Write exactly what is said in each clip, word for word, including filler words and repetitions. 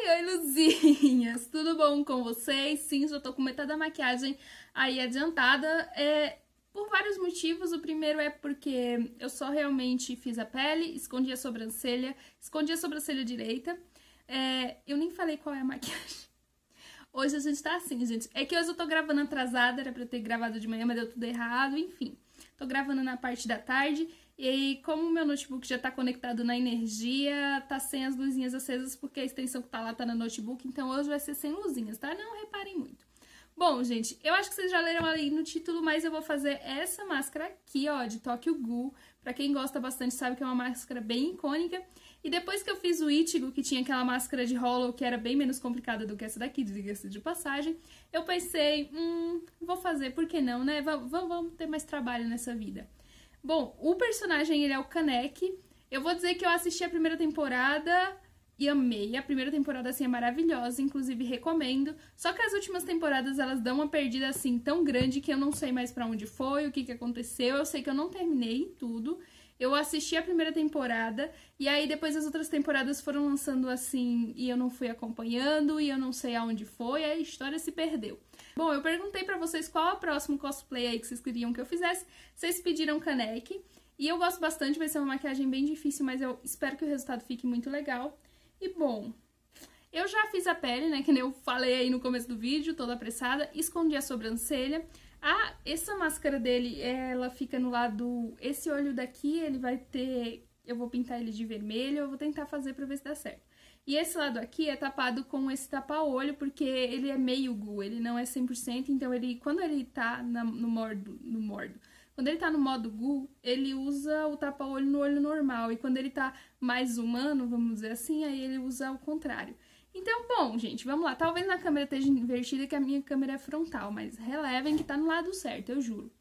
Oi, Luzinhas! Tudo bom com vocês? Sim, já tô com metade da maquiagem aí adiantada. É, por vários motivos. O primeiro é porque eu só realmente fiz a pele, escondi a sobrancelha, escondi a sobrancelha direita. É, eu nem falei qual é a maquiagem. Hoje a gente tá assim, gente. É que hoje eu tô gravando atrasada, era pra eu ter gravado de manhã, mas deu tudo errado, enfim. Tô gravando na parte da tarde. E aí, como o meu notebook já tá conectado na energia, tá sem as luzinhas acesas, porque a extensão que tá lá tá no notebook, então hoje vai ser sem luzinhas, tá? Não reparem muito. Bom, gente, eu acho que vocês já leram aí no título, mas eu vou fazer essa máscara aqui, ó, de Tokyo Ghoul. Pra quem gosta bastante sabe que é uma máscara bem icônica. E depois que eu fiz o Ichigo, que tinha aquela máscara de Hollow que era bem menos complicada do que essa daqui, diga-se de passagem, eu pensei, hum, vou fazer, por que não, né? Vamos, vamos ter mais trabalho nessa vida. Bom, o personagem, ele é o Kaneki. Eu vou dizer que eu assisti a primeira temporada e amei. A primeira temporada, assim, é maravilhosa, inclusive recomendo. Só que as últimas temporadas, elas dão uma perdida, assim, tão grande que eu não sei mais pra onde foi, o que que aconteceu. Eu sei que eu não terminei tudo. Eu assisti a primeira temporada e aí depois as outras temporadas foram lançando assim e eu não fui acompanhando e eu não sei aonde foi, a história se perdeu. Bom, eu perguntei pra vocês qual é o próximo cosplay aí que vocês queriam que eu fizesse. Vocês pediram Kaneki e eu gosto bastante, vai ser uma maquiagem bem difícil, mas eu espero que o resultado fique muito legal. E bom, eu já fiz a pele, né, que nem eu falei aí no começo do vídeo, toda apressada, escondi a sobrancelha. Ah, essa máscara dele, ela fica no lado... Esse olho daqui, ele vai ter... Eu vou pintar ele de vermelho, eu vou tentar fazer pra ver se dá certo. E esse lado aqui é tapado com esse tapa-olho, porque ele é meio Ghoul, ele não é cem por cento, então ele, quando ele tá na, no mordo... No mordo... Quando ele tá no modo Ghoul, ele usa o tapa-olho no olho normal, e quando ele tá mais humano, vamos dizer assim, aí ele usa o contrário. Então, bom, gente, vamos lá. Talvez na câmera esteja invertida, que a minha câmera é frontal, mas relevem que tá no lado certo, eu juro.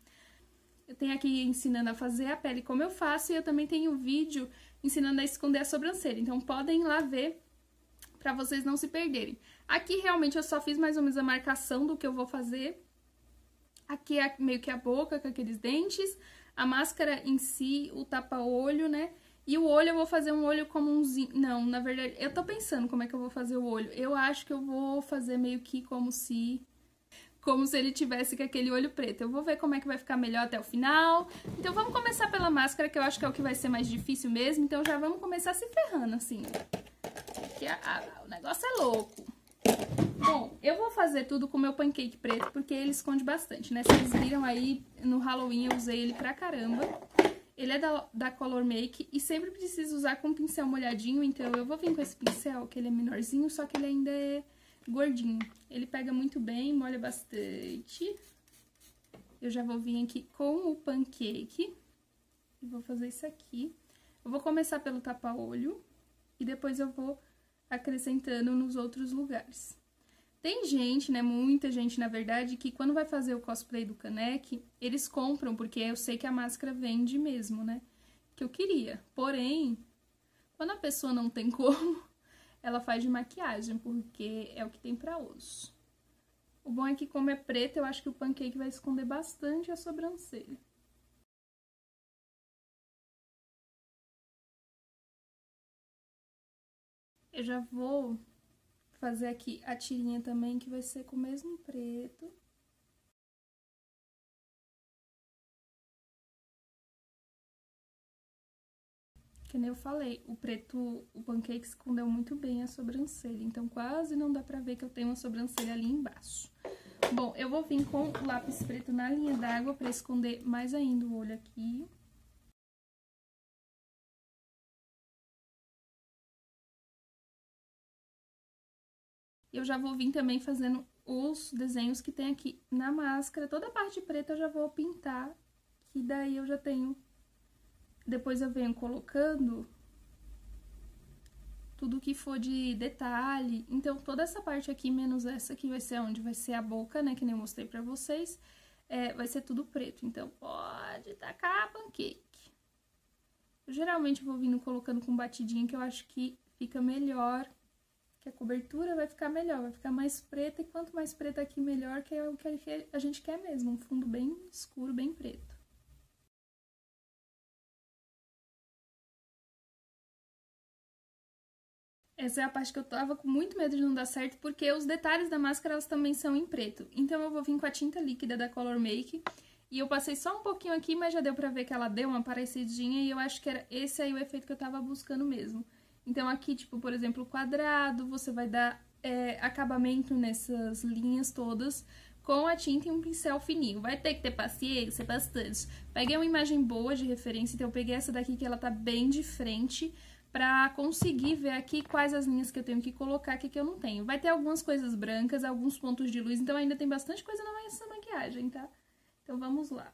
Eu tenho aqui ensinando a fazer a pele como eu faço, e eu também tenho vídeo ensinando a esconder a sobrancelha. Então, podem ir lá ver pra vocês não se perderem. Aqui, realmente, eu só fiz mais ou menos a marcação do que eu vou fazer. Aqui é meio que a boca, com aqueles dentes. A máscara em si, o tapa-olho, né? E o olho eu vou fazer um olho comumzinho. Não, na verdade, eu tô pensando como é que eu vou fazer o olho. Eu acho que eu vou fazer meio que como se... Como se ele tivesse com aquele olho preto. Eu vou ver como é que vai ficar melhor até o final. Então vamos começar pela máscara, que eu acho que é o que vai ser mais difícil mesmo. Então já vamos começar se ferrando, assim. Porque a, a, o negócio é louco. Bom, eu vou fazer tudo com o meu pancake preto, porque ele esconde bastante, né? Vocês viram aí, no Halloween eu usei ele pra caramba. Ele é da, da Color Make e sempre preciso usar com pincel molhadinho, então eu vou vir com esse pincel, que ele é menorzinho, só que ele ainda é gordinho. Ele pega muito bem, molha bastante. Eu já vou vir aqui com o pancake e vou fazer isso aqui. Eu vou começar pelo tapa-olho e depois eu vou acrescentando nos outros lugares. Tem gente, né, muita gente, na verdade, que quando vai fazer o cosplay do Kaneki, eles compram, porque eu sei que a máscara vende mesmo, né, que eu queria. Porém, quando a pessoa não tem como, ela faz de maquiagem, porque é o que tem pra hoje. O bom é que, como é preto, eu acho que o pancake vai esconder bastante a sobrancelha. Eu já vou fazer aqui a tirinha também, que vai ser com o mesmo preto. Que nem eu falei, o preto, o pancake escondeu muito bem a sobrancelha, então quase não dá pra ver que eu tenho uma sobrancelha ali embaixo. Bom, eu vou vir com o lápis preto na linha d'água pra esconder mais ainda o olho aqui. Eu já vou vir também fazendo os desenhos que tem aqui na máscara. Toda a parte preta eu já vou pintar, que daí eu já tenho... Depois eu venho colocando tudo que for de detalhe. Então, toda essa parte aqui, menos essa aqui, vai ser onde vai ser a boca, né, que nem eu mostrei pra vocês, é, vai ser tudo preto. Então, pode tacar pancake. Eu geralmente vou vindo colocando com batidinha, que eu acho que fica melhor. Que a cobertura vai ficar melhor, vai ficar mais preta, e quanto mais preta aqui, melhor, que é o que a gente quer mesmo, um fundo bem escuro, bem preto. Essa é a parte que eu tava com muito medo de não dar certo, porque os detalhes da máscara, elas também são em preto. Então, eu vou vir com a tinta líquida da Color Make. E eu passei só um pouquinho aqui, mas já deu pra ver que ela deu uma parecidinha. E eu acho que era esse aí o efeito que eu tava buscando mesmo. Então, aqui, tipo, por exemplo, o quadrado, você vai dar é, acabamento nessas linhas todas com a tinta e um pincel fininho. Vai ter que ter paciência, bastante. Peguei uma imagem boa de referência, então eu peguei essa daqui que ela tá bem de frente, pra conseguir ver aqui quais as linhas que eu tenho que colocar, o que que eu não tenho. Vai ter algumas coisas brancas, alguns pontos de luz, então ainda tem bastante coisa nessa maquiagem, tá? Então vamos lá.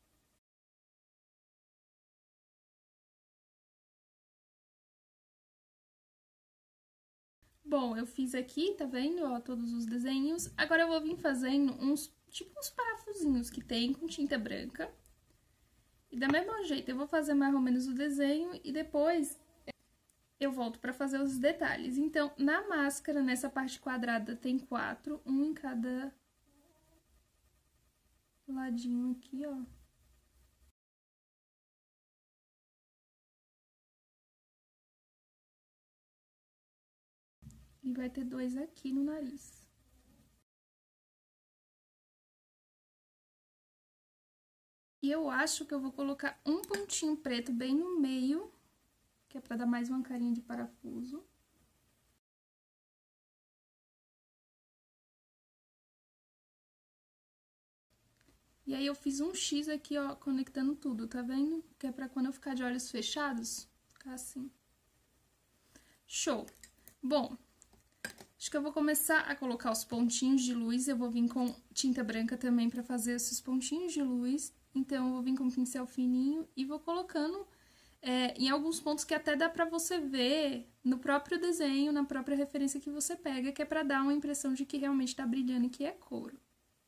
Bom, eu fiz aqui, tá vendo, ó, todos os desenhos. Agora eu vou vir fazendo uns, tipo uns parafusinhos que tem com tinta branca. E da mesma jeito, eu vou fazer mais ou menos o desenho e depois eu volto pra fazer os detalhes. Então, na máscara, nessa parte quadrada, tem quatro, um em cada ladinho aqui, ó. E vai ter dois aqui no nariz. E eu acho que eu vou colocar um pontinho preto bem no meio, que é pra dar mais uma carinha de parafuso. E aí eu fiz um X aqui, ó, conectando tudo, tá vendo? Que é pra quando eu ficar de olhos fechados, ficar assim. Show! Bom, acho que eu vou começar a colocar os pontinhos de luz. Eu vou vir com tinta branca também pra fazer esses pontinhos de luz. Então, eu vou vir com um pincel fininho e vou colocando é, em alguns pontos que até dá pra você ver no próprio desenho, na própria referência que você pega, que é pra dar uma impressão de que realmente tá brilhando e que é couro.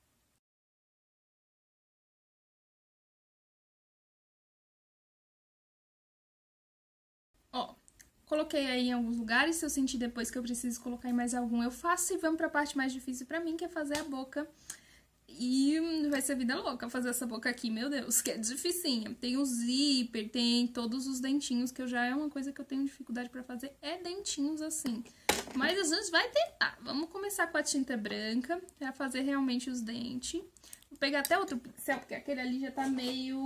Ó, coloquei aí em alguns lugares, se eu sentir depois que eu preciso colocar em mais algum, eu faço. E vamos pra parte mais difícil pra mim, que é fazer a boca. E vai ser vida louca fazer essa boca aqui, meu Deus, que é dificinha. Tem o zíper, tem todos os dentinhos, que eu já é uma coisa que eu tenho dificuldade pra fazer, é dentinhos assim. Mas a gente vai tentar. Vamos começar com a tinta branca, pra fazer realmente os dentes. Vou pegar até outro pincel, porque aquele ali já tá meio...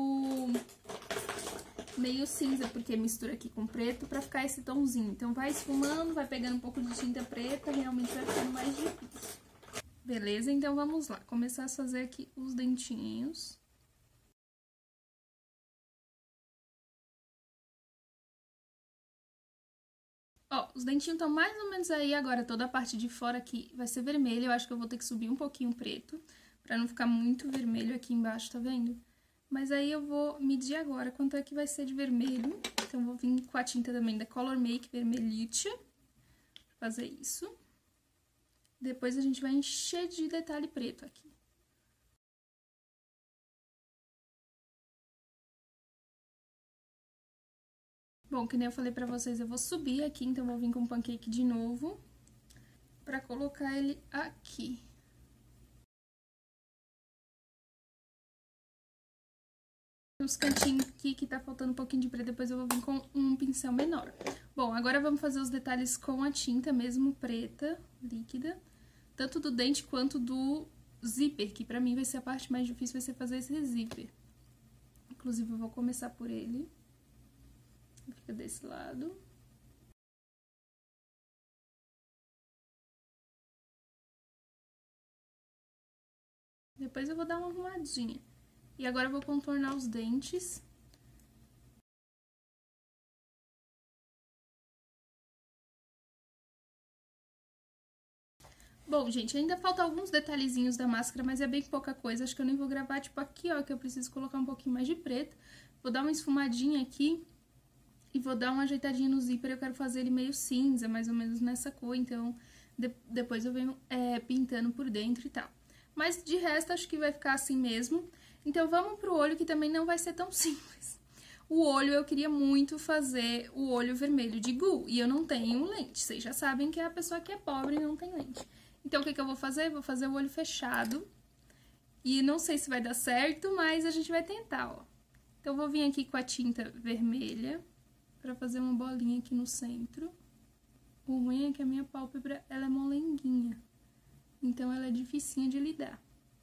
meio cinza, porque mistura aqui com preto, pra ficar esse tomzinho. Então vai esfumando, vai pegando um pouco de tinta preta, realmente vai ficando mais difícil. Beleza? Então vamos lá, começar a fazer aqui os dentinhos. Ó, os dentinhos estão mais ou menos aí, agora toda a parte de fora aqui vai ser vermelha. Eu acho que eu vou ter que subir um pouquinho preto, pra não ficar muito vermelho aqui embaixo, tá vendo? Mas aí eu vou medir agora quanto é que vai ser de vermelho. Então, eu vou vir com a tinta também da Color Make Vermelhite, fazer isso. Depois a gente vai encher de detalhe preto aqui. Bom, que nem eu falei pra vocês, eu vou subir aqui, então eu vou vir com o pancake de novo, pra colocar ele aqui. Os cantinhos aqui que tá faltando um pouquinho de preto, depois eu vou vir com um pincel menor. Bom, agora vamos fazer os detalhes com a tinta mesmo preta, líquida, tanto do dente quanto do zíper, que pra mim vai ser a parte mais difícil, vai ser fazer esse zíper. Inclusive, eu vou começar por ele. Fica desse lado. Depois eu vou dar uma arrumadinha. E agora eu vou contornar os dentes. Bom, gente, ainda falta alguns detalhezinhos da máscara, mas é bem pouca coisa. Acho que eu nem vou gravar, tipo, aqui, ó, que eu preciso colocar um pouquinho mais de preto. Vou dar uma esfumadinha aqui e vou dar uma ajeitadinha no zíper. Eu quero fazer ele meio cinza, mais ou menos nessa cor, então de depois eu venho é, pintando por dentro e tal. Mas de resto, acho que vai ficar assim mesmo. Então, vamos pro olho, que também não vai ser tão simples. O olho, eu queria muito fazer o olho vermelho de Gu, e eu não tenho lente. Vocês já sabem que é a pessoa que é pobre e não tem lente. Então, o que que eu vou fazer? Vou fazer o olho fechado. E não sei se vai dar certo, mas a gente vai tentar, ó. Então, eu vou vir aqui com a tinta vermelha, pra fazer uma bolinha aqui no centro. O ruim é que a minha pálpebra, ela é molenguinha. Então, ela é dificinha de lidar.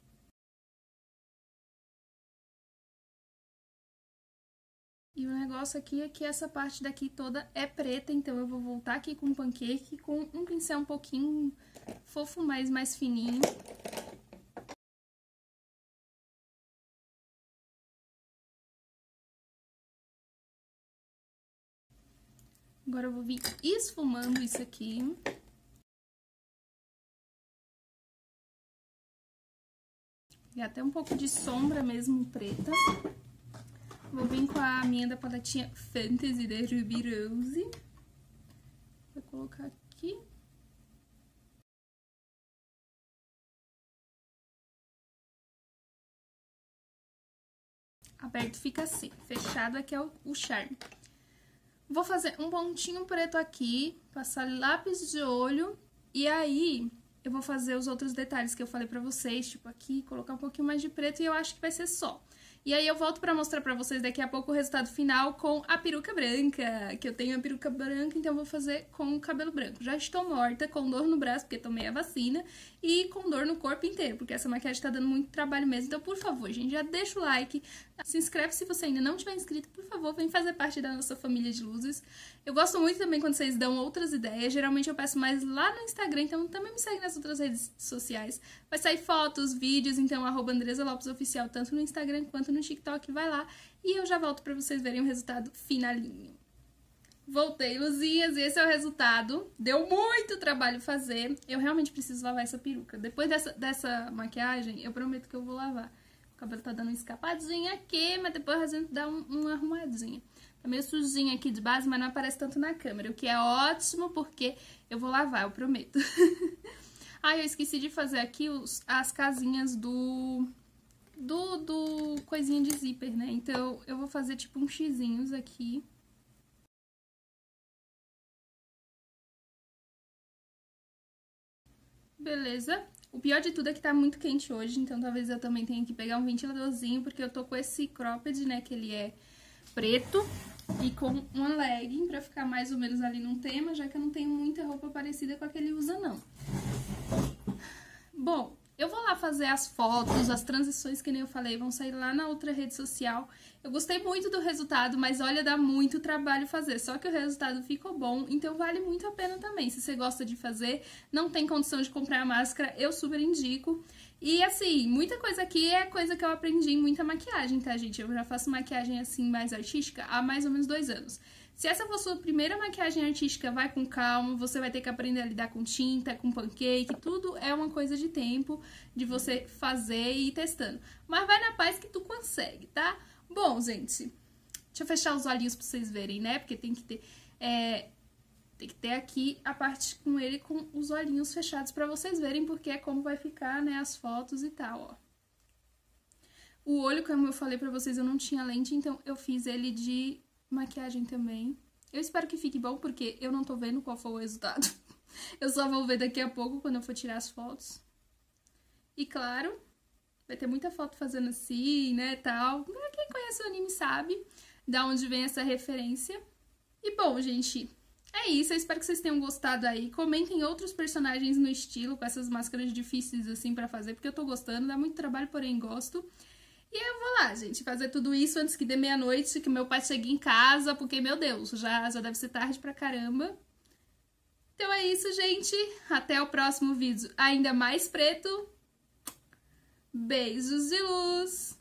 E o negócio aqui é que essa parte daqui toda é preta, então eu vou voltar aqui com o pancake com um pincel um pouquinho fofo, mas mais fininho. Agora eu vou vir esfumando isso aqui. E até um pouco de sombra mesmo preta. Vou vir com a minha da paletinha Fantasy da Ruby Rose. Vou colocar aqui. Aberto fica assim, fechado aqui é o, o charme. Vou fazer um pontinho preto aqui, passar lápis de olho e aí eu vou fazer os outros detalhes que eu falei pra vocês, tipo aqui, colocar um pouquinho mais de preto e eu acho que vai ser só. E aí eu volto pra mostrar pra vocês daqui a pouco o resultado final com a peruca branca, que eu tenho a peruca branca, então eu vou fazer com o cabelo branco. Já estou morta, com dor no braço, porque tomei a vacina, e com dor no corpo inteiro, porque essa maquiagem tá dando muito trabalho mesmo. Então, por favor, gente, já deixa o like, se inscreve se você ainda não tiver inscrito, por favor, vem fazer parte da nossa família de luzes. Eu gosto muito também quando vocês dão outras ideias, geralmente eu peço mais lá no Instagram, então também me segue nas outras redes sociais. Vai sair fotos, vídeos, então arroba Andresa Lopes Oficial, tanto no Instagram quanto no TikTok, vai lá e eu já volto pra vocês verem o resultado finalinho. Voltei, luzinhas, e esse é o resultado. Deu muito trabalho fazer. Eu realmente preciso lavar essa peruca. Depois dessa, dessa maquiagem, eu prometo que eu vou lavar. O cabelo tá dando uma escapadinha aqui, mas depois a gente dá um, uma arrumadinha. Tá meio sujinha aqui de base, mas não aparece tanto na câmera, o que é ótimo porque eu vou lavar, eu prometo. Ah, eu esqueci de fazer aqui os, as casinhas do... Do, do coisinha de zíper, né? Então, eu vou fazer tipo uns xizinhos aqui. Beleza. O pior de tudo é que tá muito quente hoje, então talvez eu também tenha que pegar um ventiladorzinho, porque eu tô com esse cropped, né, que ele é preto, e com uma legging pra ficar mais ou menos ali num tema, já que eu não tenho muita roupa parecida com a que ele usa, não. Bom, eu vou lá fazer as fotos, as transições que nem eu falei, vão sair lá na outra rede social. Eu gostei muito do resultado, mas olha, dá muito trabalho fazer. Só que o resultado ficou bom, então vale muito a pena também. Se você gosta de fazer, não tem condição de comprar a máscara, eu super indico. E assim, muita coisa aqui é coisa que eu aprendi em muita maquiagem, tá, gente? Eu já faço maquiagem assim mais artística há mais ou menos dois anos. Se essa for sua primeira maquiagem artística, vai com calma, você vai ter que aprender a lidar com tinta, com pancake, tudo é uma coisa de tempo, de você fazer e ir testando. Mas vai na paz que tu consegue, tá? Bom, gente, deixa eu fechar os olhinhos pra vocês verem, né? Porque tem que ter, é, tem que ter aqui a parte com ele com os olhinhos fechados pra vocês verem, porque é como vai ficar, né, as fotos e tal, ó. O olho, como eu falei pra vocês, eu não tinha lente, então eu fiz ele de... maquiagem também. Eu espero que fique bom, porque eu não tô vendo qual foi o resultado. Eu só vou ver daqui a pouco, quando eu for tirar as fotos. E claro, vai ter muita foto fazendo assim, né, tal. Quem conhece o anime sabe da onde vem essa referência. E bom, gente, é isso. Eu espero que vocês tenham gostado aí. Comentem outros personagens no estilo, com essas máscaras difíceis assim pra fazer, porque eu tô gostando. Dá muito trabalho, porém gosto. E eu vou lá, gente, fazer tudo isso antes que dê meia-noite, que meu pai chegue em casa, porque, meu Deus, já, já deve ser tarde pra caramba. Então é isso, gente. Até o próximo vídeo ainda mais preto. Beijos de luz!